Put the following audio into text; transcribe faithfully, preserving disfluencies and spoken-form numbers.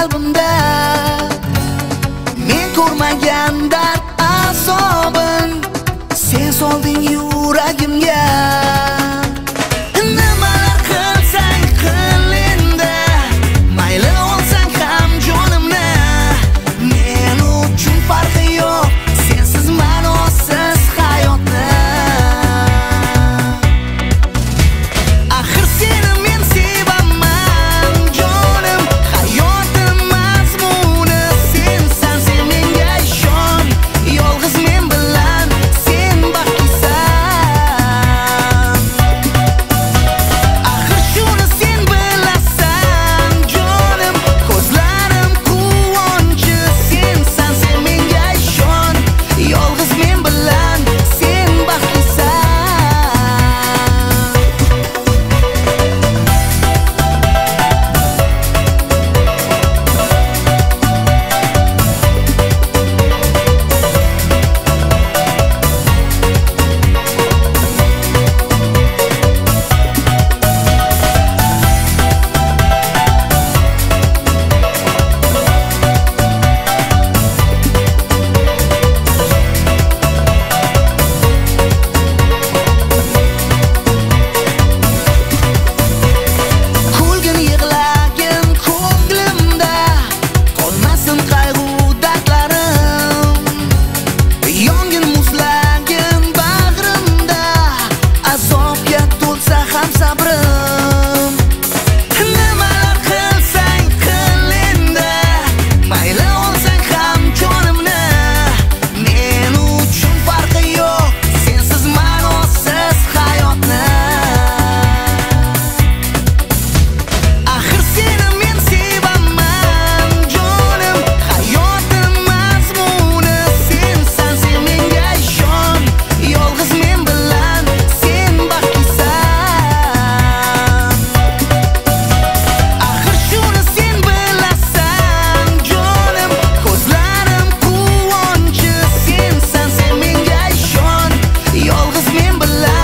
qalbimda. Men ko'rmagan dard azobin sen solding yuragimga. Nimalar qilsang qil endi, mayli olsang ham jonimni. Men uchun farqi yo'q sensiz ma'nosiz hayotni. Axir seni men sevaman jonim, hayotim mazmuni sensan. Sen menga ishon, yolg'iz men bilan sen baxtlisan. Axir shuni sen bilasan jonim, ko'zlarim quvonchi sensan. Sen menga ishon, yolg'iz men bilan sen baxtlisan. Kulgin yig'lagin ko'nglimda, qolmasin qayg'u dardlarim. Yongin muzlagin bag'rimda, azobga to'lsa ham sabrim. Nimalar qilsang qil endi, mayli olsang ham jonimni. Men uchun farqi yo'q sensiz ma'nosiz hayotni. Axir seni men sevaman jonim, hayotim mazmuni sensan. Sen menga ishon, yolg'iz men bilan sen baxtlisan. Axir shuni sen bilasan jonim, ko'zlarim quvonchi sensan. Sen menga ishon, yolg'iz men bilan